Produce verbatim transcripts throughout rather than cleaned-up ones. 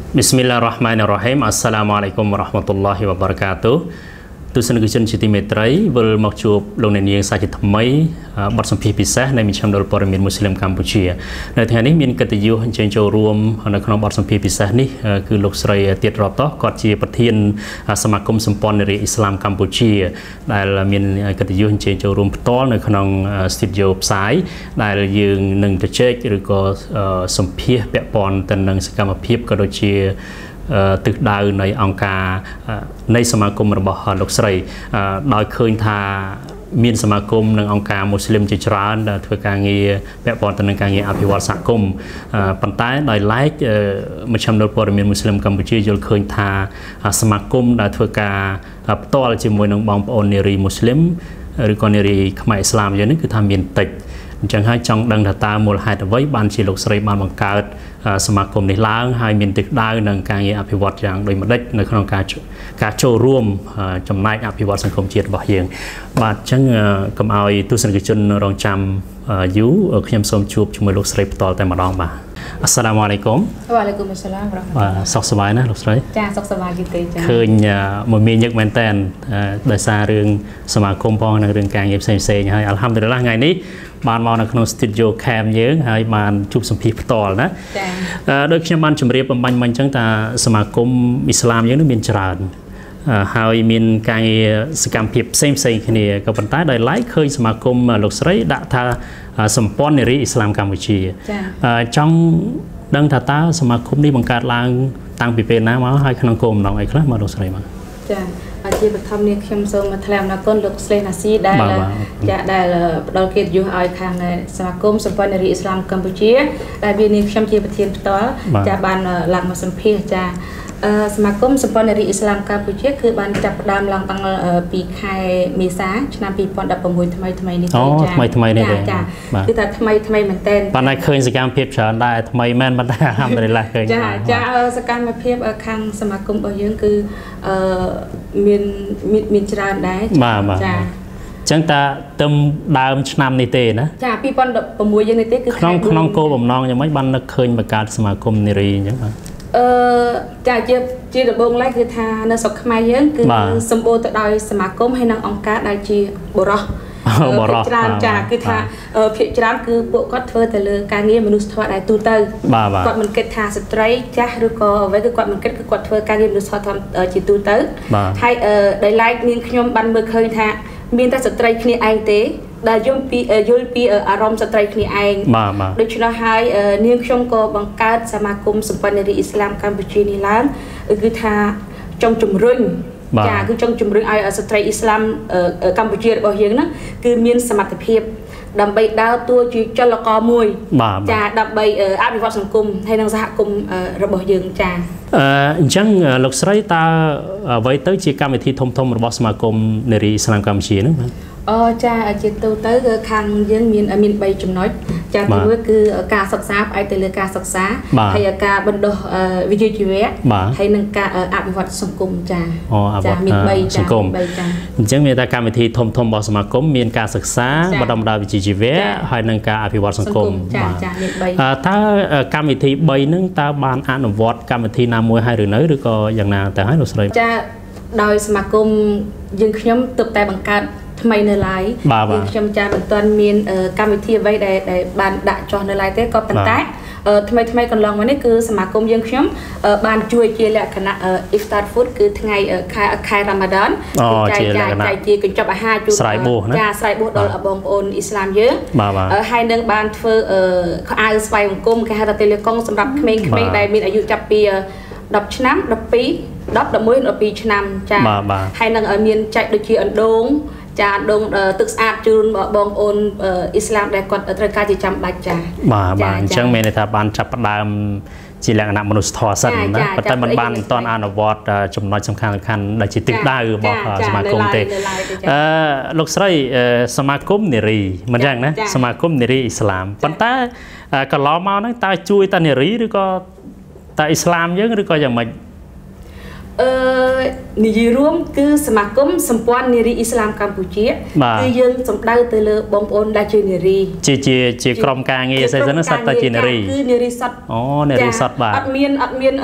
Bismillahirrahmanirrahim. Assalamualaikum warahmatullahi wabarakatuh. ទស្សនិកជនជាទីមេត្រីវិលមកជួបលោកអ្នកនាងសាជាថ្មីបទសម្ភាសន៍ពិសេសនៃមជ្ឈមណ្ឌលព័ត៌មានមូស្លីមកម្ពុជានៅថ្ងៃនេះមានកិត្តិយសអញ្ជើញចូលរួមនៅក្នុងបទសម្ភាសន៍ពិសេសនេះគឺលោកស្រីទៀតរតោះគាត់ជាប្រធានសមាគមសម្ព័ន្ធនារីអ៊ីស្លាមកម្ពុជាដែលមានកិត្តិយសអញ្ជើញចូលរួមផ្ទាល់នៅក្នុង studio ផ្សាយដែលយើងនឹងជជែកឬក៏សម្ភាសន៍ពាក់ព័ន្ធទៅនឹងសកម្មភាពក៏ដូចជាទិសដៅនៃអង្គការនៃសមាគមរបស់លោកស្រីដោយឃើញថាមានសមាគមនិងអង្គការមូស្លីមជាច្រើនដែលធ្វើការងារពាក់ព័ន្ធទៅនឹងការងារអភិវឌ្ឍសហគមន៍ប៉ុន្តែដោយឡែកមជ្ឈមណ្ឌលព័ត៌មានមូស្លីមកម្ពុជាយល់ឃើញថាសមាគមដែលធ្វើការផ្ទាល់ជាមួយនឹងបងប្អូននារីមូស្លីមឬក៏នារីខ្មែរអ៊ីស្លាមយើងនេះគឺថាមានតិចអញ្ចឹងហើយចង់ដឹងថាតើមូលហេតុអ្វីបានជាលោកស្រីបានបង្កើតសមាគមនេះឡើងហើយមានទិសដៅនឹងការងារអភិវឌ្ឍយ៉ាងដូចម្ដេចនៅក្នុងការការចូលរួមចំណែកអភិវឌ្ឍសង្គមជាតិរបស់យើងបាទអញ្ចឹងកុំឲ្យទស្សនិកជនរងចាំយូរខ្ញុំសូមជួបជាមួយលោកស្រីផ្ទាល់តែម្ដងបាទអស្សាឡាមអាឡៃគុំវ៉ាឡៃគុំអស្សាឡាមរ៉ាហ្មាតុលឡាហ៍សុខសប្បាយណាលោកស្រីចាសុខសប្បាយយូរទេចាឃើញមួយមានញឹកមែនតើដោយសាររឿងសមាគមផងនិងរឿងការងារផ្សេងផ្សេងហើយអល់ហាំឌុលីឡាថ្ងៃនេះបានមកនៅក្នុង studio Camm យើងហើយបានជួបសម្ភាសផ្ទាល់ណាចាដោយខ្ញុំបានជម្រាបបំបញ្ញមិញអញ្ចឹងថាសមាគមអ៊ីស្លាមយើងនឹងមានច្រើនហើយមានការងារសកម្មភាពផ្សេងផ្សេងគ្នាក៏ប៉ុន្តែដោយឡែកឃើញសមាគមលោកស្រីដាក់ថាសម្ព័ន្ធនារីអ៊ីស្លាមកម្ពុជាចង់ដឹងថាតើសមាគមនេះបង្កើតឡើងតាំងពីពេលណាមកហើយក្នុងគោលបំណងអីខ្លះមកលោកស្រីមកចាជាបឋមនេះខ្ញុំសូមថ្លែងអំណរគុណលោកស្លេណាស៊ីដែលចាដែលផ្ដល់កិត្តិយសឲ្យខាងសមាគមសម្ព័ន្ធនារីអ៊ីស្លាមកម្ពុជាដែលមាននាងខ្ញុំជាប្រធានផ្ទាល់ចាបានឡើងមកសម្ភាសចាសមាគមសម្ព័ន្ធនារីអ៊ីស្លាមកម្ពុជាគឺបានចាប់ផ្ដើមឡើងតាំងពីខែមេសាឆ្នាំពីរពាន់ដប់ប្រាំមួយថ្មីថ្មីនេះចាថ្មីថ្មីនេះចាគឺថាថ្មីថ្មីមែនតើប៉ុន្តែឃើញសកម្មភាពច្រើនដែរថ្មីមែនប៉ុន្តែអាល់ហាំឌុលីឡាឃើញចាចាសកម្មភាពខាងសមាគមរបស់យើងគឺអឺមានមានច្រើនដែរចាចឹងតាទឹមដើមឆ្នាំនេះទេណាចាពីរពាន់ដប់ប្រាំមួយយើងនេះទេគឺក្នុងក្នុងគោលបំណងយ៉ាងម៉េចបាននឹកឃើញបង្កើតសមាគមនារីអញ្ចឹងបាទអឺចាជាជាដំបូងឡើយគឺថានៅស្រុកខ្មែរយើងគឺសម្បូរទៅដោយសមាគមហើយនិងអង្គការដែលជាបរិសុទ្ធបរិសុទ្ធច្រើនចាគឺថាភាគច្រើនគឺពួកគាត់ធ្វើទៅលើការងារមនុស្សធម៌ដែលទូទៅគាត់មិនគិតថាស្ត្រីចាស់ឬក៏អ្វីគឺគាត់មិនគិតគឺគាត់ធ្វើការងារមនុស្សធម៌ជាទូទៅហើយដោយឡែកនាងខ្ញុំបានមើលឃើញថាមានតែស្ត្រីគ្នាឯងទេដែលយល់ពីយល់ពីអារម្មណ៍ស្ត្រីគ្នាឯងដូច្នោះហើយនាងខ្ញុំក៏បង្កើតសមាគមសម្ព័ន្ធនារីអ៊ីស្លាមកម្ពុជានេះឡើងគឺថាចង់ជំរុញចាគឺចង់ជំរុញឲ្យស្ត្រីអ៊ីស្លាមកម្ពុជារបស់យើងហ្នឹងគឺមានសមត្ថភាពដើម្បីដើរតួជាចលករមួយចាដើម្បីអភិវឌ្ឍសង្គមហើយនិងសហគមន៍របស់យើងចាអញ្ចឹងលោកស្រីតើអ្វីទៅជាកម្មវិធីធំធំរបស់សមាគមនារីអ៊ីស្លាមកម្ពុជាហ្នឹងបាទអូចាជាទូទៅគឺខាងយើងមានមានបីចំណុចចាទីមួយគឺការសិក្សាផ្អែកទៅលើការសិក្សាហើយការបណ្ដុះវិជ្ជាជីវៈហើយនិងការអភិវឌ្ឍសង្គមចាចាមានបីចាបីចាអញ្ចឹងមានតែកម្មវិធីធំធំរបស់សមាគមមានការសិក្សាបណ្ដុះបណ្ដាលវិជ្ជាជីវៈហើយនិងការអភិវឌ្ឍសង្គមចាចាមានបីតើកម្មវិធីបីហ្នឹងតើបានអនុវត្តកម្មវិធីណាមួយហើយឬនៅឬក៏យ៉ាងណាទៅហើយលោកស្រីចាដោយសមាគមយើងខ្ញុំទើបតែបង្កើតថ្មីនៅឡើយខ្ញុំចាមិនទាន់មានកម្មវិធីអ្វីដែលបានដាក់ចុះនៅឡើយទេក៏ប៉ុន្តែថ្មីថ្មីកន្លងមកនេះគឺសមាគមយើងខ្ញុំបានជួយជាលក្ខណៈ iftar food គឺថ្ងៃខែខែរ៉ាម៉ាដានចែកចាយចែកជាកញ្ចប់អាហារជូនចាស្រ័យបួសដល់បងប្អូនអ៊ីស្លាមយើងហើយនឹងបានធ្វើខោអាវស្វ័យបង្គំគេហៅថាតេលេកុងសម្រាប់ក្មេងៗដែលមានអាយុចាប់ពីដប់ឆ្នាំដប់ពីរដប់មួយដល់ពីរឆ្នាំចាហើយនឹងមានចែកដូចជាអណ្ដូងចាដងទឹកស្អាតជូនបងប្អូនអ៊ីស្លាមដែលគាត់ត្រូវការជាចាំបាច់ចាបាទបាទអញ្ចឹងមានន័យថាបានចាប់ផ្ដើមជាលក្ខណៈមនុស្សធម៌សិនណាប៉ុន្តែมันបានមិនទាន់អនុវត្តចំណុចសំខាន់សំខាន់ដែលជាទិសដៅរបស់សមាគមទេអឺលោកស្រីសមាគមនារីមិនយ៉ាងណាសមាគមនារីអ៊ីស្លាមប៉ុន្តែកន្លងមកហ្នឹងតើជួយតែនារីឬក៏តែអ៊ីស្លាមយើងឬក៏យ៉ាងម៉េចអឺនិយាយរួមគឺសមាគមសម្ព័ន្ធនារីអ៊ីស្លាមកម្ពុជាគឺយើងសំដៅទៅលើបងប្អូនដែលជានារីជាជាជាក្រុមការងារស្អីហ្នឹងសត្វតែជានារីគឺនារីសត្វអូនារីសត្វបាទអត់មានអត់មាន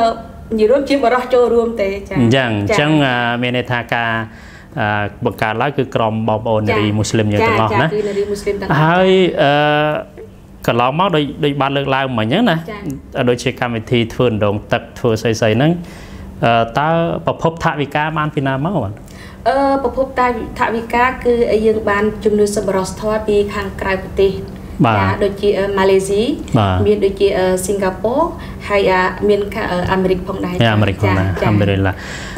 nhiều lúc chỉ bảo đó cho rùm tệ chẳng chẳng mình này thà cả bậc cả lá cứ cầm bọc ôn neri Muslim như thế đó nè hơi cả lọ máu đôi đôi ba lượt lao mà nhớ nè đôi chia cam thì thường đồng tật thường xây xây nắng ta bọc hộp thạ vì cá ban pina máu à ờ bọc hộp ta thạ vì cá cứ ở dương ban chung nước sâm bò thoa bị hàng cài bột tê đôi chia Malaysia miền đôi chia Singapore hay miền ở America phong đài America phong đài alhamdulillah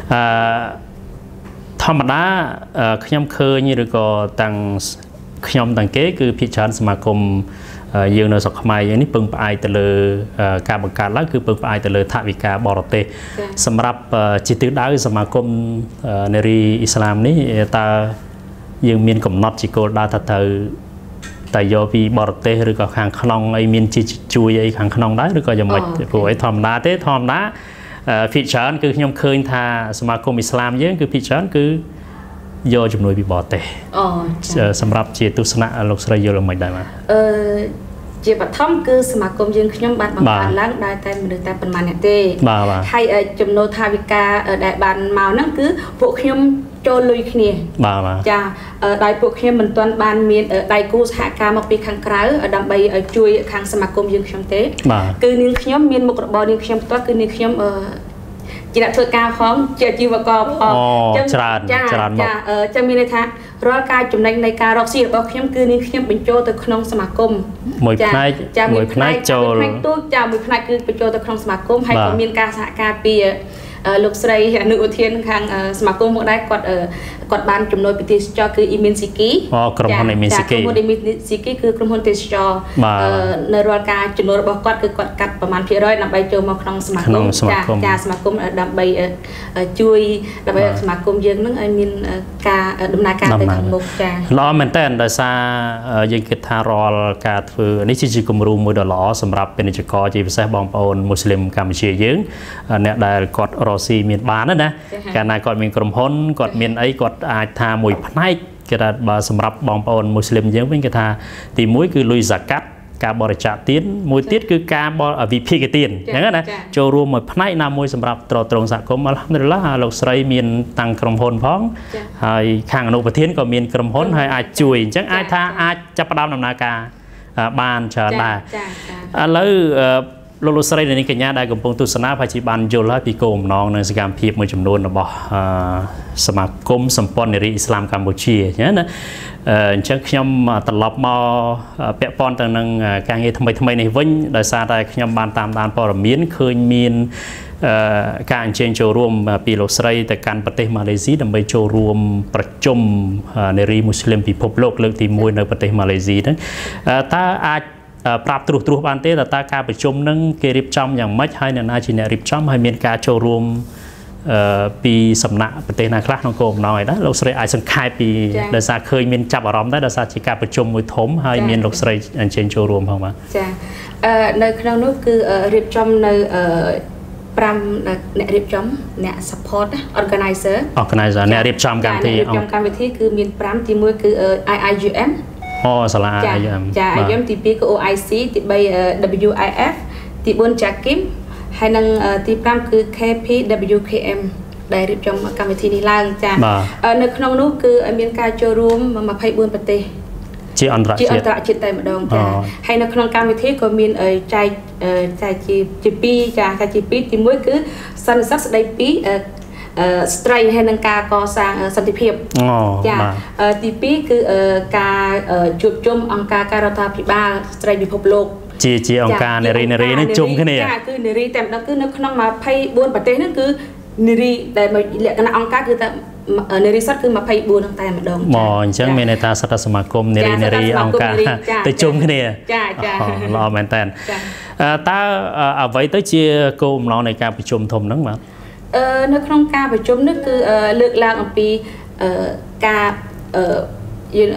thầm đá nhom khơi như được có tăng nhom tăng kế cứพิจารณาสมาคมយើងនៅស្រុកខ្មែរយើងនេះពឹងផ្អែកទៅលើការបង្កើតឡើងគឺពឹងផ្អែកទៅលើថវិកាបរទេសសម្រាប់ជាទិសដៅសមាគមនារីអ៊ីស្លាមនេះតើយើងមានកំណត់ជាគោលដៅថាទៅតែយកពីបរទេសឬក៏ខាងក្នុងអីមានជាជួយអីខាងក្នុងដែរឬក៏យ៉ាងម៉េចព្រោះអីធម្មតាទេធម្មតាភិជាច្រើនគឺខ្ញុំឃើញថាសមាគមអ៊ីស្លាមយើងគឺភិជាច្រើនគឺយកជំនួយពីបរទេសសម្រាប់ជាទស្សនៈលោកស្រីយល់មិនដែរបាទអឺជាបឋមគឺសមាគមយើងខ្ញុំបានបង្កើតឡើងដោយតែមនុស្សតែប៉ុន្មានអ្នកទេហើយចំណូលថាវិការដែលបានមកហ្នឹងគឺពួកខ្ញុំចូលលុយគ្នាចាដោយពួកខ្ញុំមិនទាន់បានមានដៃគូសហការមកពីខាងក្រៅដើម្បីជួយខាងសមាគមយើងខ្ញុំទេគឺនាងខ្ញុំមានមុខរបរនាងខ្ញុំផ្ទាល់គឺនាងខ្ញុំជាអ្នកធ្វើការផងជាជីវករផងច្រើនច្រើនមកចាមានន័យថារាល់ការចំណេញនៃការរកស៊ីរបស់ខ្ញុំគឺនាងខ្ញុំបញ្ចូលទៅក្នុងសមាគមមួយផ្នែកមួយផ្នែកចូលផ្នែកទូចាមួយផ្នែកគឺបញ្ចូលទៅក្នុងសមាគមហើយក៏មានការសហការពីលោកស្រីអនុឧទានខាងសមាគមមកដែរគាត់គាត់បានចំណុចពីទេសចរគឺអ៊ីមីនស៊ីគីអូក្រុមហ៊ុនអ៊ីមីនស៊ីគីក្រុមហ៊ុនអ៊ីមីនស៊ីគីគឺក្រុមហ៊ុនទេសចរនៅរាល់ការចំណូលរបស់គាត់គឺគាត់កាត់ប្រមាណភាគរយដើម្បីចូលមកក្នុងសមាគមចាចាសមាគមដើម្បីជួយដើម្បីសមាគមយើងនឹងឲ្យមានការដំណើរការទៅខាងមុខចាល្អមែនតើដោយសារយើងគិតថារាល់ការធ្វើនេះជាគំរូមួយដ៏ល្អសម្រាប់ពាណិជ្ជករជាពិសេសបងប្អូនមូស្លីមកម្ពុជាយើងអ្នកដែលគាត់រកស៊ីមានបានណាកាលណាគាត់មានក្រុមហ៊ុនគាត់មានអីគាត់អាចថាមួយផ្នែកគេថាបើសម្រាប់បងប្អូនមូស្លីមយើងវិញគេថាទីមួយគឺលុយហ្សាកាត់ការបរិច្ចាគទានមួយទៀតគឺការវិភាគទានអញ្ចឹងណាចូលរួមមួយផ្នែកណាមួយសម្រាប់ត្រត្រង់សហគមន៍អល់ហាំឌុលឡាលោកស្រីមានតាំងក្រុមហ៊ុនផងហើយខាងអនុប្រធានក៏មានក្រុមហ៊ុនហើយអាចជួយអញ្ចឹងអាចថាអាចចាប់ផ្ដើមដំណើរការបានច្រើនដែរឥឡូវលោកលោកស្រីនៃកញ្ញាដែលកំពុងទស្សនាប្រហែលជាបានយល់ហើយពីគោលបំណងនិងសកម្មភាពមួយចំនួនរបស់សមាគមសម្ព័ន្ធនារីអ៊ីស្លាមកម្ពុជាណាអញ្ចឹងខ្ញុំត្រឡប់មកពាក់ព័ន្ធទៅនឹងការងារថ្មីថ្មីនេះវិញដោយសារតែខ្ញុំបានតាមដានព័ត៌មានឃើញមានការអញ្ជើញចូលរួមពីលោកស្រីទៅកាន់ប្រទេសម៉ាឡេស៊ីដើម្បីចូលរួមប្រជុំនារីមូស្លីមពិភពលោកលើកទីមួយនៅប្រទេសម៉ាឡេស៊ីហ្នឹងតើអាចប្រាប់ត្រួសត្រាសបានទេតើតើការប្រជុំនឹងគេរៀបចំយ៉ាងម៉េចហើយអ្នកណាជាអ្នករៀបចំហើយមានការចូលរួមពីសំណាក់ប្រទេសណាខ្លះក្នុងគោលបំណងអីដែរលោកស្រីអាចសង្ខេបពីដោយសារឃើញមានចាប់អារម្មណ៍ដែរដោយសារជាការប្រជុំមួយធំហើយមានលោកស្រីអញ្ជើញចូលរួមផងបាទចានៅក្នុងនោះគឺរៀបចំនៅប្រាំអ្នករៀបចំអ្នក support organizer organizer អ្នករៀបចំកម្មវិធីរៀបចំកម្មវិធីគឺមានប្រាំទីមួយគឺ ไอ ไอ ยู เอ็มអូសាលា ไอ ยู เอ็ม ចា ไอ ยู เอ็ม ទីពីរគឺ អូ ไอ ซี ទីបី ดับเบิลยู ไอ เอฟ ទីបួន Jakim ហើយនឹងទីប្រាំគឺ เค พี ดับเบิลยู เค เอ็ม ដែលរៀបចំកម្មវិធីនេះឡើងចានៅក្នុងនោះគឺមានការចូលរួមยี่สิบสี่ប្រទេសជាអន្តរជាតិជាអន្តរជាតិតែម្ដងចាហើយនៅក្នុងកម្មវិធីក៏មានចែកចែកជាជាពីរចាចែកជាពីរទីមួយគឺសន្និសីទស្ដីពីស្ត្រីហើយនឹងការកសាងសន្តិភាពចាទីពីរគឺការជួបជុំអង្គការការរដ្ឋាភិបាលស្ត្រីពិភពលោកជាជាអង្គការនារីនារីនេះជុំគ្នាចាគឺនារីតែម្ដងគឺនៅក្នុងยี่สิบสี่ប្រទេសហ្នឹងគឺនារីដែលលក្ខណៈអង្គការគឺតែនារីសុទ្ធគឺยี่สิบสี่ហ្នឹងតែម្ដងចាអញ្ចឹងមានន័យថាសិទ្ធិសមាគមនារីនារីអង្គការទៅជុំគ្នាចាចាល្អមែនតើតើអ្វីទៅជាគោលបំណងនៃការប្រជុំធំហ្នឹងបាទនៅក្នុងការប្រជុំនេះគឺលើកឡើងអំពីការយើង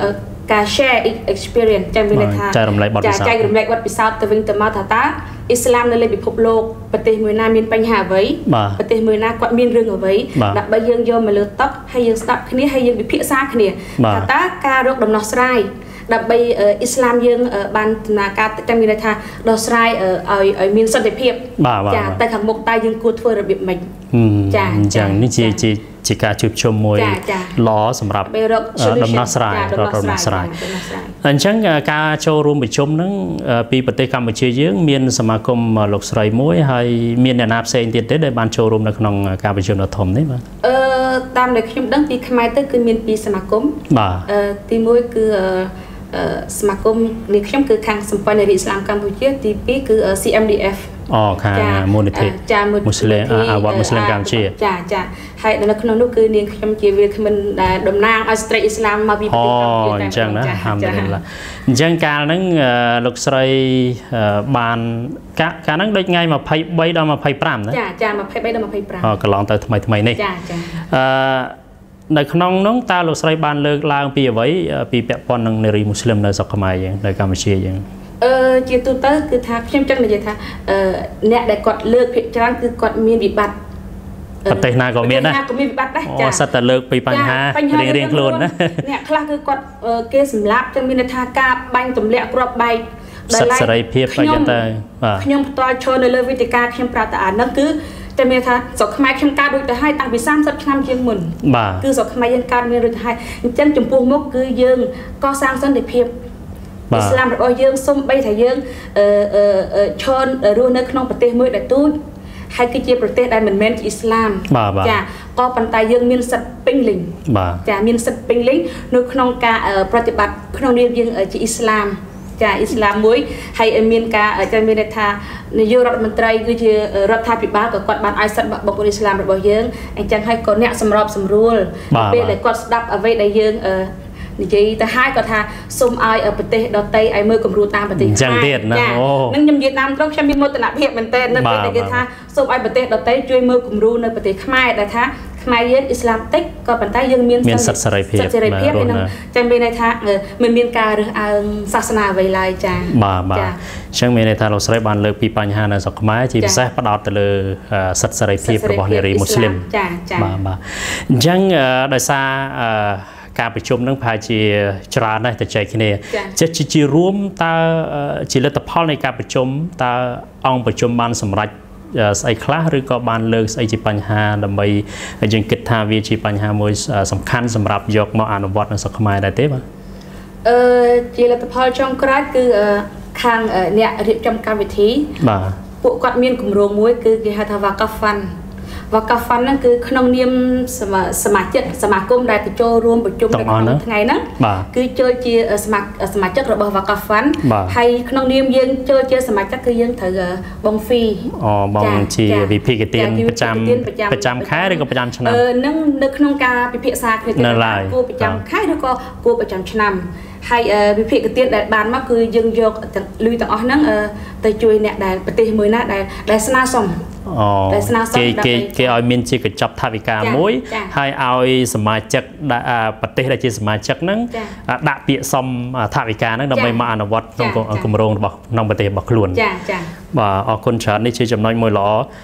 ការ share experience ចាំមានថាចែករំលែកបទពិសោធន៍ចែករំលែកបទពិសោធន៍ទៅវិញទៅមកថាតើអ៊ីស្លាមនៅលើពិភពលោកប្រទេសមួយណាមានបញ្ហាអ្វីប្រទេសមួយណាគាត់មានរឿងអ្វីដើម្បីយើងយកមកលើតុហើយយើងស្ដាប់គ្នាហើយយើងពិភាក្សាគ្នាថាតើការរកដំណោះស្រាយដើម្បីអ៊ីស្លាមយើងបានដំណើរការតែមានន័យថាដោះស្រាយឲ្យឲ្យមានសន្តិភាពចាតែខាងមុខតើយើងគួរធ្វើរបៀបម៉េចចាអញ្ចឹងនេះជាជាជាការជួបជុំមួយល្អសម្រាប់ដំណោះស្រាយដំណោះស្រាយអញ្ចឹងការចូលរួមប្រជុំហ្នឹងពីប្រទេសកម្ពុជាយើងមានសមាគមលោកស្រីមួយហើយមានអ្នកណាផ្សេងទៀតទេដែលបានចូលរួមនៅក្នុងការប្រជុំដ៏ធំនេះបាទអឺតាមដែលខ្ញុំដឹងពីខ្មែរទៅគឺមានពីរសមាគមបាទទីមួយគឺសមាគមនេះខ្ញុំគឺខាងសម្ព័ន្ធនារីឥស្លាមកម្ពុជាទីពីរគឺ C M D F អូខាងមូលនិធិមូស្លីមអាវ៉ាត់មូស្លីមកម្ពុជាចាចាហើយនៅក្នុងនោះគឺនាងខ្ញុំជាវាគ្មិនដែលតំណាងឲ្យស្ត្រីឥស្លាមមកពីប្រទេសកម្ពុជាតែអញ្ចឹងណាហាំឌុលឡាអញ្ចឹងកាលហ្នឹងលោកស្រីបានកាលហ្នឹងដូចថ្ងៃម្ភៃបីដល់ម្ភៃប្រាំណាចាចាម្ភៃបីដល់ម្ភៃប្រាំអូកន្លងទៅថ្មីថ្មីនេះចាចាអឺនៅក្នុងនោះតើលោកស្រីបានលើកឡើងពីអ្វីពីពាក់ព័ន្ធនឹងនារីមូស្លីមនៅស្រុកខ្មែរយើងនៅកម្ពុជាយើងអឺជាទូទៅគឺថាខ្ញុំចង់និយាយថាអឺអ្នកដែលគាត់លើកភាគច្រើនគឺគាត់មានវិបត្តិប្រទេសណាក៏មានដែរក៏មានវិបត្តិដែរចាអូសិតតែលើកពីបញ្ហារៀងរៀងខ្លួនណាអ្នកខ្លះគឺគាត់គេសម្លាប់ចឹងមានន័យថាការបាញ់ទម្លាក់គ្រាប់បែកសិទ្ធិសេរីភាពអីចឹងទៅបាទខ្ញុំផ្ទាល់ឈរនៅលើវេទិកាខ្ញុំប្រាប់ថាអានោះគឺតែមានថាស្រុកខ្មែរខ្ញុំកើតរួចទៅហើយតាំងពីសាមសិបឆ្នាំជាងមុនគឺស្រុកខ្មែរយើងកើតមានរួចទៅហើយអញ្ចឹងចំពោះមុខគឺយើងកសាងសន្តិភាពអ៊ីស្លាមរបស់យើងសូម្បីថាយើងអឺឈររស់នៅក្នុងប្រទេសមួយដែលទូចហើយគឺជាប្រទេសដែលមិនមែនជាអ៊ីស្លាមចាក៏ប៉ុន្តែយើងមានសិទ្ធិពេញលេញចាមានសិទ្ធិពេញលេញនៅក្នុងការប្រតិបត្តិក្នុងនាមយើងជាអ៊ីស្លាមចាអ៊ីស្លាមមួយហើយមានការចាំមានថានាយករដ្ឋមន្ត្រីគឺជារដ្ឋាភិបាលក៏គាត់បានឲ្យសិទ្ធិបុគ្គលិកអ៊ីស្លាមរបស់យើងអញ្ចឹងហើយក៏អ្នកសម្របសម្រួលពេលដែលគាត់ស្ដាប់អ្វីដែលយើងនិយាយទៅហើយគាត់ថាសូមឲ្យប្រទេសដទៃឲ្យមើលគំរូតាមប្រទេសខ្មែរចានឹងខ្ញុំនិយាយតាមត្រង់ខ្ញុំមានមោទនភាពមែនទែននៅពេលដែលគេថាសូមឲ្យប្រទេសដទៃជួយមើលគំរូនៅប្រទេសខ្មែរដែលថាខ្មែរយើងអ៊ីស្លាមតិចក៏ប៉ុន្តែយើងមានសិទ្ធិសេរីភាពសេរីភាពហ្នឹងចឹងមានន័យថាមិនមានការរើសអើងសាសនាអ្វីឡើយចាបាទបាទអញ្ចឹងមានន័យថាលោកស្រីបានលើកពីបញ្ហានៅស្រុកខ្មែរជាពិសេសផ្ដោតទៅលើសិទ្ធិសេរីភាពរបស់នារីមូស្លីមចាចាបាទបាទអញ្ចឹងដោយសារការប្រជុំនឹងប្រហែលជាច្រើនណាស់ទៅចែកគ្នាចិត្តជារួមតើជាលទ្ធផលនៃការប្រជុំតើអង្គប្រជុំបានសម្រេចស្អីខ្លះឬក៏បានលើកស្អីជាបញ្ហាដើម្បីយើងគិតថាវាជាបញ្ហាមួយសំខាន់សម្រាប់យកមកអនុវត្តនៅស្រុកខ្មែរដែរទេបាទអឺជាលទ្ធផលចុងក្រោយគឺខាងអ្នករៀបចំកម្មវិធីបាទពួកគាត់មានគម្រោងមួយគឺគេហៅថា Waqafan Waqafan ហ្នឹងគឺក្នុងនាមសមាជិកសមាគមដែលទៅចូលរួមប្រជុំនៅក្នុងថ្ងៃហ្នឹងគឺចូលជាសមាសមាជិករបស់ Waqafan ហើយក្នុងនាមយើងចូលជាសមាជិកគឺយើងត្រូវបងហ្វីអូបងជាវិភាគទានប្រចាំប្រចាំខែឬក៏ប្រចាំឆ្នាំអឺនឹងនៅក្នុងការពិភាក្សាគ្នាទៅគួរប្រចាំខែឬក៏គួរប្រចាំឆ្នាំហើយវិភាគទានដែលបានមកគឺយើងយកលុយទាំងអស់ហ្នឹងទៅជួយអ្នកដែលប្រទេសមួយណាដែលដែលស្នើសុំអូគេគេគេឲ្យមានជាកញ្ចប់ថវិកាមួយហើយឲ្យសមាជិកប្រទេសដែលជាសមាជិកហ្នឹងដាក់ពាក្យសុំថវិកាហ្នឹងដើម្បីមកអនុវត្តក្នុងគម្រោងរបស់ក្នុងប្រទេសរបស់ខ្លួនចាចាបាទអរគុណច្រើននេះជាចំណុចមួយល្អ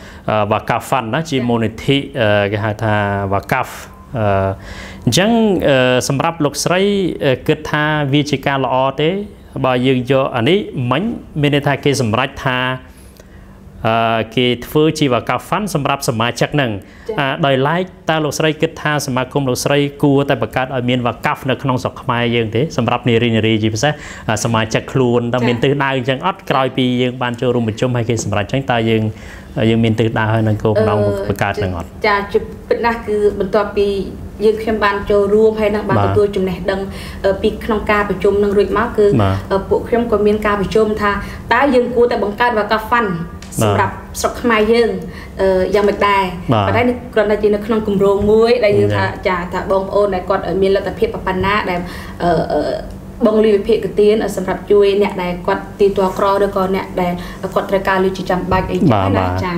Waqafan ណាជាមូលនិធិគេហៅថា Waqaf អញ្ចឹងសម្រាប់លោកស្រីគិតថាវាជាការល្អទេបើយើងយកអានេះមិញមានន័យថាគេសម្រេចថាគេធ្វើជា Waqafan សម្រាប់សមាជិកហ្នឹងដោយឡែកតើលោកស្រីគិតថាសមាគមលោកស្រីគួរតែបង្កើតឲ្យមាន Waqaf នៅក្នុងស្រុកខ្មែរយើងទេសម្រាប់នារីនារីជាពិសេសសមាជិកខ្លួនតើមានទិសដៅអញ្ចឹងអត់ក្រោយពីយើងបានចូលរួមប្រជុំហើយគេសម្រេចអញ្ចឹងតើយើងយើងមានទិសដៅហើយនឹងគោលបំណងបង្កើតហ្នឹងអត់ចាពិតណាស់គឺបន្ទាប់ពីយើងខ្ញុំបានចូលរួមហើយនឹងបានទទួលចំណេះដឹងពីក្នុងការប្រជុំនឹងរួចមកគឺពួកខ្ញុំក៏មានការប្រជុំថាតើយើងគួរតែបង្កើត Waqafan សម្រាប់ស្រុកខ្មែរយើងយ៉ាងម៉េចដែរប៉ុន្តែគ្រាន់តែជានៅក្នុងគម្រោងមួយដែលយើងថាចាថាបងប្អូនដែលគាត់មានលទ្ធភាពប៉ុណ្ណាដែលបងលីវិភាគទានសម្រាប់ជួយអ្នកដែលគាត់ទីតក្រឬក៏អ្នកដែលគាត់ត្រូវការលុយជាចាំបាច់អីចឹងណាចាអ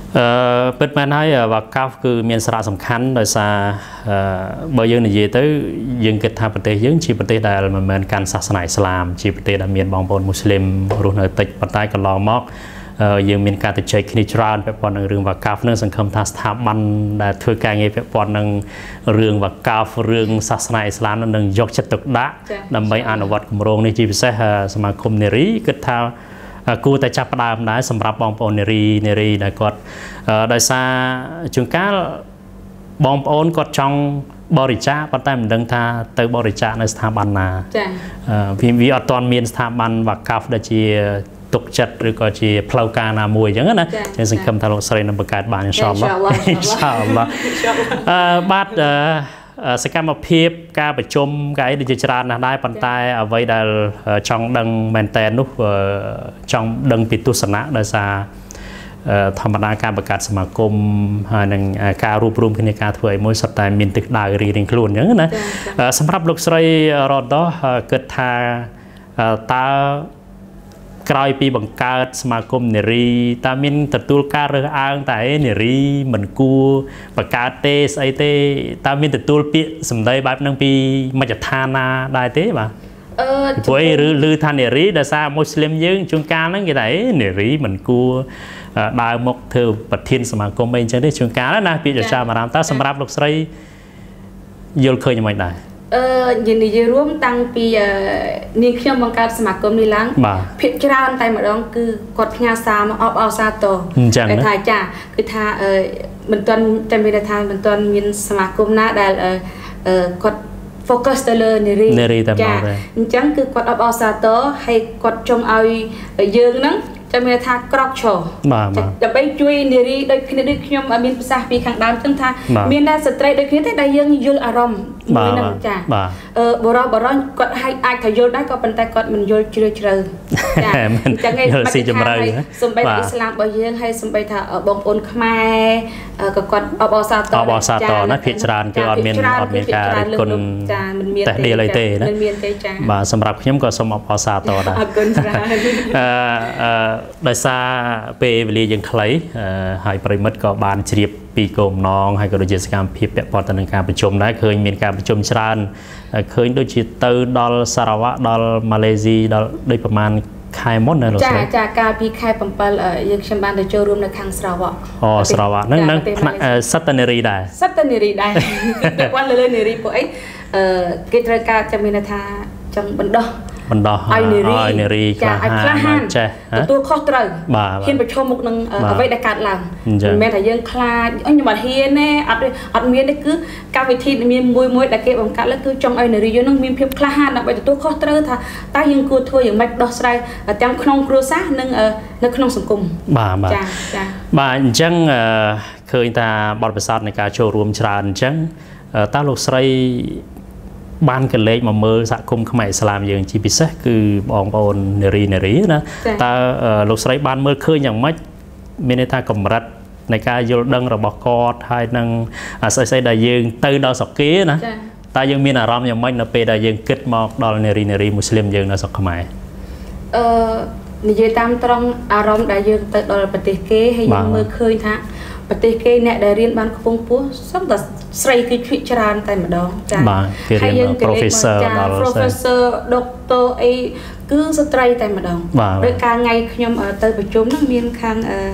ពិតមែនហើយវ៉ាកាហ្វគឺមានសារៈសំខាន់ដោយសារបើយើងនិយាយទៅយើងគិតថាប្រទេសយើងជាប្រទេសដែលមិនមែនកាន់សាសនាអ៊ីស្លាមជាប្រទេសដែលមានបងប្អូនមូស្លីមរស់នៅតិចប៉ុន្តែកន្លងមកយើងមានការទៅជែកគ្នាច្រើនពាក់ព័ន្ធនឹងរឿងវ៉ាកាហ្វនឹងសង្ឃឹមថាស្ថាប័នដែលធ្វើការងារពាក់ព័ន្ធនឹងរឿងវ៉ាកាហ្វរឿងសាសនាអ៊ីស្លាមនឹងយកចិត្តទុកដាក់ដើម្បីអនុវត្តគម្រោងនេះជាពិសេសសមាគមនារីគិតថាគួរតែចាប់ផ្ដើមដែរសម្រាប់បងប្អូននារីនារីដែលគាត់ដោយសារជួនកាលបងប្អូនគាត់ចង់បរិច្ចាគប៉ុន្តែមិនដឹងថាទៅបរិច្ចាគនៅស្ថាប័នណាចា៎វាអត់ទាន់មានស្ថាប័នវ៉ាកាហ្វដែលជាទុកចិត្តឬក៏ជាផ្លូវការណាមួយអញ្ចឹងណាខ្ញុំសង្ឃឹមថាលោកស្រីនឹងបង្កើតបានអ៊ីនសាអល់ឡោះអ៊ីនសាអល់ឡោះអឺបាទសកម្មភាពការប្រជុំការអីដូចជាច្រើនណាស់ដែរប៉ុន្តែអ្វីដែលចង់ដឹងមែនតើនោះចង់ដឹងពីទស្សនៈដោយសារធម្មតាការបង្កើតសមាគមហើយនឹងការរួបរวมគ្នាការធ្វើឲ្យមួយសុទ្ធតែមានទឹកដៅរៀងៗខ្លួនអញ្ចឹងណាសម្រាប់លោកស្រីរ៉ូដោគិតថាតើក្រោយពីបង្កើតសមាគមនារីតើមានទទួលការរើសអើងតែនារីមិនគួរបង្កើតទេស្អីទេតើមានទទួលពាក្យសម្ដីបែបហ្នឹងពីមជ្ឈដ្ឋានណាដែរទេបាទអឺព្រោះឬឬថានារីដោយសារមូស្លីមយើងជួនកាលហ្នឹងគេថានារីមិនគួរដើរមកធ្វើប្រធានសមាគមអីអញ្ចឹងទេជួនកាលណាពាក្យចចាមអារម្មណ៍តើសម្រាប់លោកស្រីយល់ឃើញយ៉ាងម៉េចដែរអឺនិយាយរួមតាំងពីនាងខ្ញុំបង្កើតសមាគមនេះឡើងភាគច្រើនតែម្ដងគឺគាត់ផ្ញើសារមកអបអរសាទរគេថាចាគឺថាមិនទាន់តែមានថាមិនទាន់មានសមាគមណាដែលគាត់ focus ទៅលើនារីចាអញ្ចឹងគឺគាត់អបអរសាទរហើយគាត់ចង់ឲ្យយើងហ្នឹងចាំមានថាក្រកឈរដើម្បីជួយនារីដូចគ្នាដូចខ្ញុំមានប្រសាសន៍ពីខាងដើមចឹងថាមានតែស្ត្រីដូចគ្នាទេដែលយើងយល់អារម្មណ៍មួយនឹងចាអឺបរោះបរោះគាត់អាចថាយល់ដែរក៏ប៉ុន្តែគាត់មិនយល់ជ្រាលជ្រៅចាអញ្ចឹងឯងស៊ីចម្រៅសំបីអ៊ីស្លាមរបស់យើងហើយសំបីថាបងប្អូនខ្មែរក៏គាត់អបអរសាទរអបអរសាទរណាភាគច្រើនគឺអត់មានអត់មានការរិះគន់ចាមិនមានទេអីទេណាមិនមានទេចាបាទសម្រាប់ខ្ញុំក៏សូមអបអរសាទរដែរអរគុណច្រើនអឺដោយសារពេលវេលាយើងខ្លីហើយប្រិមិត្តក៏បានជ្រាបពីគោលបំណងហើយក៏ដូចជាសកម្មភាពពាក់ព័ន្ធទៅនឹងការប្រជុំដែរឃើញមានការប្រជុំច្រើនឃើញដូចជាទៅដល់សារ៉ាវ៉ាដល់ម៉ាឡេស៊ីដល់ដូចប្រហែលខែមុនណាលោកស្រីចាចាកាលពីខែbảyយើងខ្ញុំបានទៅចូលរួមនៅខាងសារ៉ាវ៉ាអូសារ៉ាវ៉ាហ្នឹងហ្នឹងសិតតនារីដែរសិតតនារីដែរពាក់ព័ន្ធលើនារីពួកអីគេត្រូវការចាំមានថាចង់បណ្ដោះបណ្ដោះឲ្យនារីចាឲ្យក្លាហានទទួលខុសត្រូវហ៊ានប្រឈមមុខនឹងអ្វីដែលកើតឡើងមិនមែនថាយើងខ្លាចខ្ញុំអត់ហ៊ានទេអត់អត់មានទេគឺកម្មវិធីមានមួយមួយដែលគេបង្កើតឡើងគឺចង់ឲ្យនារីយើងនឹងមានភាពក្លាហានដើម្បីទទួលខុសត្រូវថាតើយើងគួរធ្វើយ៉ាងម៉េចដោះស្រាយទាំងក្នុងគ្រួសារនិងនៅក្នុងសង្គមបាទបាទចាចាបាទអញ្ចឹងឃើញថាបទពិសោធន៍នៃការចូលរួមច្រើនអញ្ចឹងតើលោកស្រីបានកលេចមកមើលសហគមន៍ខ្មែរឥស្លាមយើងជាពិសេសគឺបងប្អូននារីនារីណាតើលោកស្រីបានមើលឃើញយ៉ាងម៉េចមានន័យថាកម្រិតនៃការយល់ដឹងរបស់គាត់ហើយនឹងស្អីស្អីដែលយើងទៅដល់ស្រុកគេណាតើយើងមានអារម្មណ៍យ៉ាងម៉េចនៅពេលដែលយើងគិតមកដល់នារីនារីមូស្លីមយើងនៅស្រុកខ្មែរអឺនិយាយតាមត្រង់អារម្មណ៍ដែលយើងទៅដល់ប្រទេសគេហើយយើងមើលឃើញថាប្រទេសគេអ្នកដែលរៀនបានខ្ពង់ខ្ពស់សុទ្ធតែស្រីគឺជ្រៀកច្រើនតែម្ដងចាហើយយើង professor ដល់ professor doctor អីគឺស្ត្រីតែម្ដងដោយការថ្ងៃខ្ញុំទៅប្រជុំហ្នឹងមានខាង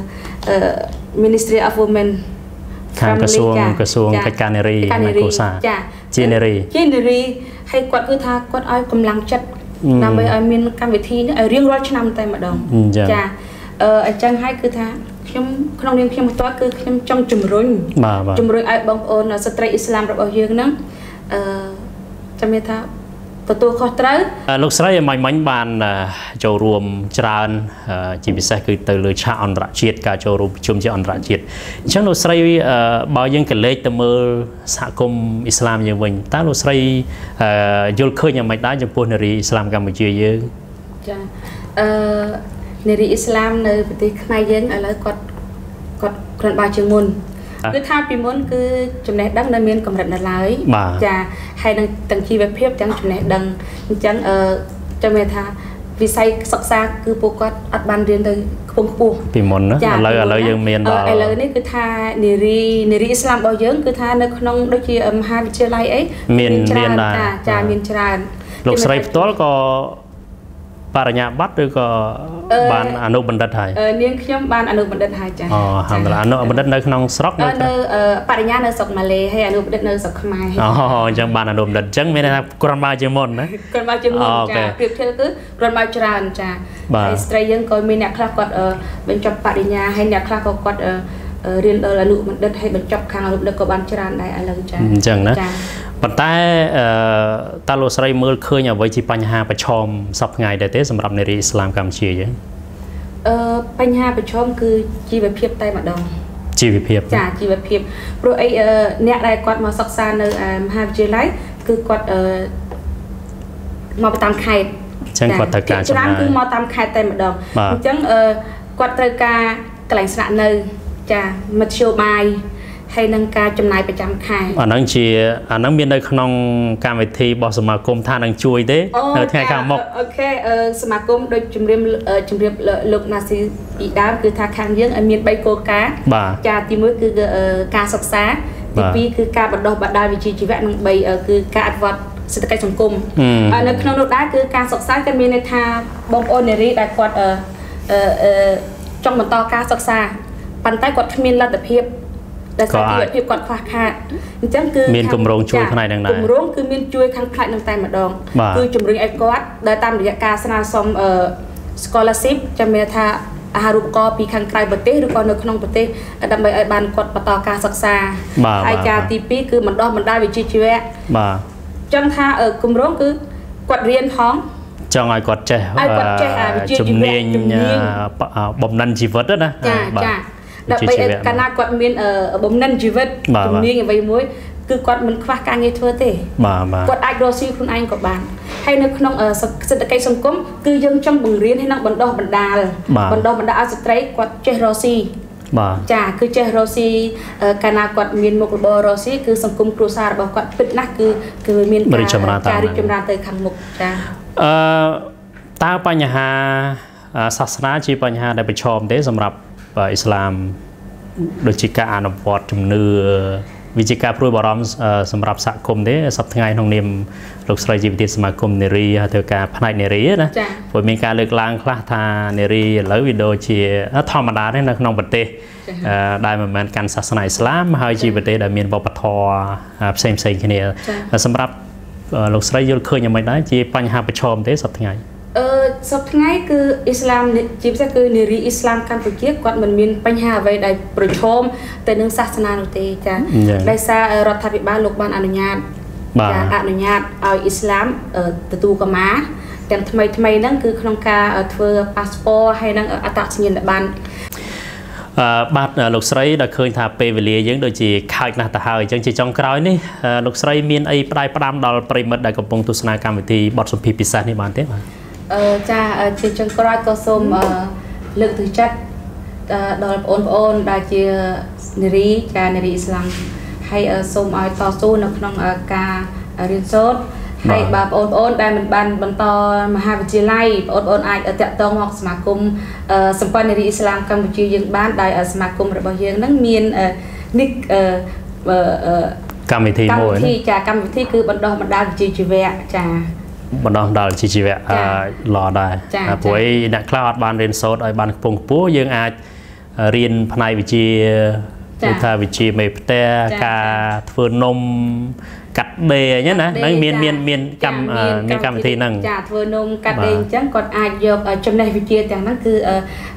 Ministry of Women ខាងក្រសួងក្រសួងកិច្ចការនារីនិងគ្រួសារជានារីជានារីហើយគាត់គឺថាគាត់ឲ្យកម្លាំងចិត្តដើម្បីឲ្យមានកម្មវិធីនេះឲ្យរៀងរាល់ឆ្នាំតែម្ដងចាអឺអញ្ចឹងហើយគឺថាខ្ញុំក្នុងនាមខ្ញុំផ្ទាល់គឺខ្ញុំចង់ជំរុញជំរុញឲ្យបងប្អូនស្ត្រីអ៊ីស្លាមរបស់យើងហ្នឹងអឺចាំមានថាទទួលខុសត្រូវលោកស្រីឲ្យមិញបានចូលរួមច្រើនជាពិសេសគឺទៅលើឆាកអន្តរជាតិការចូលរួមប្រជុំជាអន្តរជាតិអញ្ចឹងលោកស្រីបើយើងកលេចទៅមើលសហគមន៍អ៊ីស្លាមយើងវិញតើលោកស្រីយល់ឃើញយ៉ាងម៉េចដែរចំពោះនារីអ៊ីស្លាមកម្ពុជាយើងចាអឺនារីអ៊ីស្លាមនៅប្រទេសខ្មែរយើងឥឡូវគាត់គាត់គ្រាន់បើជាងមុនគឺថាពីមុនគឺចំណេះដឹងនៅមានកម្រិតនៅឡើយចាហើយនឹងទាំងជីវភាពទាំងចំណេះដឹងអញ្ចឹងអឺចាំមានថា vì say sắc xa cứ bộ quát ắt ban riêng tới không phù bị mồn đó lời lời dương miền đó lời này cứ tha neri neri Islam bao giờ cứ tha nơi không đôi khi âm hai chơi lại ấy miền miền là trà miền trà lục sài tối có bà nhà bắt được có ban anu bần đất hay niên nhóm ban anu bần đất hay chả ờ hàm là anu bần đất nơi không sọc nơi bà nhà nơi sọc Malay hay anu bần đất nơi sọc Khmer ờ chẳng ban anu bần đất chẳng mấy là con ba chơi môn đấy con ba chơi môn chả việc theo cứ con ba trà chả hay stray dân coi mình nè khác quạt bên trong bà nhà hay nè khác quạt riêng là anu bần đất hay bên trong khang anu bần đất có ban trà này ai là chả chẳng đóปัจจัยตาโลสไลเมื่อเคยอย่างไว้ที่ปัญหาประชมสับไงแต่เต้สำหรับในอิสลามกัมพูชียังปัญหาประชมคือจีบเพียบไตมาดองจีบเพียบจ้าจีบเพียบเพราะไอ้เนี่ยได้กอดมาศึกษาในมหาวิทยาลัยคือกอดมาตามใครจังกอดตะการฉะนั้นคือมาตามใครไตมาดองจังกอดตะการกลั่นสระเนยจ้ามัดโชบายhay nâng cao trong này phải chăm khai. Anh đang chỉ anh đang biên đây không cam về thi bỏ sma com tha đang chui đấy. Ở thay cam một. Ok, sma com đôi chấm riêng chấm riêng lục nasi bị đá cứ tha khang dương ở miền Tây cô cá. Cha thì mới cứ cá sọc xá. Thì pi cứ cá bắt đầu bắt đầu vị trí chỉ vẽ nâng bày cứ cá vật sự cái sòng cung. Ở nơi trong lúc đó cứ cá sọc xá cái miền này tha bông ôn này đại quạt trong một to cá sọc xá. Bàn tay quạt miền là tập hiệp. Đã có ai việc quạt khoa khá chẳng cứ miền cùng rong chui khăn này đằng này cùng rong cứ miền chui khăn khai đằng tay mà đòn cứ chụp rừng ai quát đã tam được ca sana xong scholarship cho mình tha haru copy khăn khai bật tết rồi còn được không bật tết đâm bày ai ban quạt bắt tàu ca sắc xa ai cha tivi cứ mình đo mình đa vị trí chui chẳng tha ở cùng rong cứ quạt riêng thoáng cho ai quạt trẻ chụp niên bom năn chỉ vật đó nè đặc biệt cả na quạt miền ở bấm năn chỉ vật cùng niên vậy muối cứ quạt mình khoa càng nghe thưa thế quạt ai groceryคุณanh của bạn hay nó không ở sự cây sông cấm cứ dân trong bừng riêng hay nó bận đo bận đà bận đo bận đà straight quạt che grocery chả cứ che grocery cả na quạt miền một bờ grocery cứ sông cấm cruise bảo quạt bít nát cứ cứ miền cả đi chấm ra tới khang mục chả taปัญหาศาสนาจีปัญหาได้ไปชมได้สำหรับอิสลามโดยจิกาอนุวัตจุมเนื้อวิจิกาพรุยบารมสำหรับสังคมเด้สับทั้งไงทองเนียมลูกสไลจีวิติสมาคมเนรีเทวกาพนัยเนรีนะผมมีการเลือกล้างคลาธาเนรีแล้ววิดีโอเชียธรรมดาเนี่ยนะน้องปฏิได้เหมือนการศาสนาอิสลามให้จีวิติได้มีบปทเซมเซนแค่นี้สำหรับลูกสไลยุเคยยังไม่ได้จีปัญหาประชมเด้สับทั้งไงสับทั้งไงคืออิสลามจีบจะคือเนรีอิสลามการปฏิบัติกวาดมันมีปัญหาไว้ได้ประชมแต่เนื่องศาสนาโนเตจ้ะได้ซารัฐบาลโลกบาลอนุญาตจะอนุญาตเอาอิสลามตัวตูกมาแต่ทำไมทำไมนั่นคือโครงการเทอร์พาสปอร์ให้นั่งอัตราสัญญาบันบาดลูกไซด์ได้เคยทำเปเวลียังโดยจีข่าวหน้าตาหายจังจีจองกรอยนี่ลูกไซด์มีไอ้ปลายปรามดอลปริมาณได้กำปงตุสนากรรมวิธีบทสมพิพิษนี่บ้านเต้มาจ้าจีจองกรอยก็ส้มเลือกถือจัดดอลโอนโอนได้จีเนรีจาเนรีอิสลามให้ส้มเอาต่อสู้ในขนมการเรียนโซดให้บาปโอนโอนได้มันบันบันต่อมหาวิทยาลัยโอนโอนไอเตะตองหอกสมาคมสัมพันธ์เนรีอิสลามกัมพูชียังบ้านได้สมาคมระบายยังนั่งมีนนิกกรรมวิธีโมยที่จากกรรมวิธีคือบรรดาบรรดาจีจีเวะจ้าบรรดาดาวจีจีเวะรอได้ป่วยนักคลาดบานเรียนโซดไอบ้านปงปูยังอาจเรียนภายวิจีวิทาวิจีเมปเตะกาเฟื่อนนมกัดเดย์เนี่ยนะนั่งเมียนเมียนเมียนกรรมเมียนกรรมทีนั่งจ่าเฟื่อนนมกัดเดย์จังก่อนอาจยกจำในวิจีแต่นั่นคือ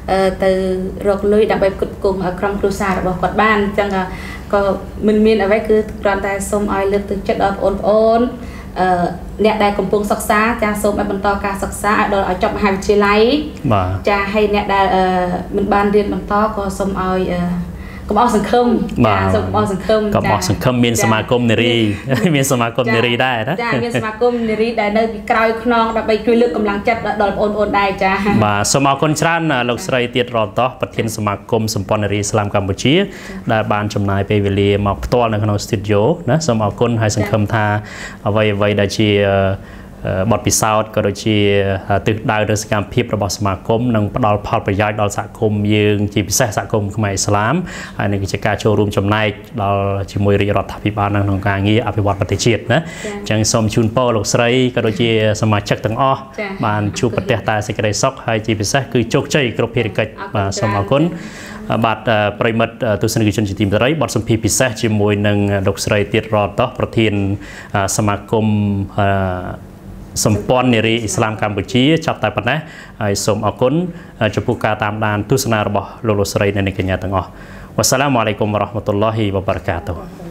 từรกลุยดับไปกุดกุ่งครองครูซาบอกกอดบ้านจังก็มันเมียนเอาไว้คือตอนแต่ส้มอ้อยเลือกตึกจัดออนโอนเนี่ยได้กำปงศึกษาจะส่งไปบรรทอการศึกษาโดยเอาจบมหาวิทยาลัยจะให้เนี่ยได้มันบานเรียนบรรทอก็ส่งเอาก็เอาสังคมส่งเอาสังคมก็เอาสังคมมีสมาคมเนรีมีสมาคมเนรีได้นะจ้ามีสมาคมเนรีได้ในกลายคลองแบบไปช่วยเลือกกำลังจัดดอลโอนโอนได้จ้าบ่าสมาคมชาติลูกสไลเตียรอต่อประเทศสมาคมสัมพันธ์เนรีอิสลามกัมพูชีได้บานจำนายไปเวลีมาตัวในขนมสตูดิโอนะสมาคมให้สังคมท่าเอาไว้ไว้ได้ชีบทพิสูจน์ก็โดยที่ตึกดาวเรื่องการพิบระบบสมาคมนั่งดอลพอลประหยัดดอลสังคมยืงจีพิเศษสังคมขมายอิสลามอันนี้กิจการโชว์รูมจำนายดอลจิมวยรีรัฐพิบาลนั่งทางการงี้อภิวัตประเทศจีนนะจังสมชุนโปลกใส่ก็โดยที่สมาชิกตั้งอ้อบานชูประเทศตาสิกระไรซอกให้จีพิเศษคือโชคใจกรบเพริกมาสมคนบาดปริมาตตุสนิกชนจิตติมไรบทสมพีพิเศษจิมวยนั่งดอกใส่ติดรอต่อประเทศสมาคมสมปอนนิริอิสลามกัมพูชีจับแต่ปัจนะสมอกุลจะพูดการตามดานทุสนาระบบโลโลสไรในเกณฑ์ต่างๆวัสสลามุอะลัยกุมวะเราะห์มะตุลลอฮิวะบะเราะกาตุฮ์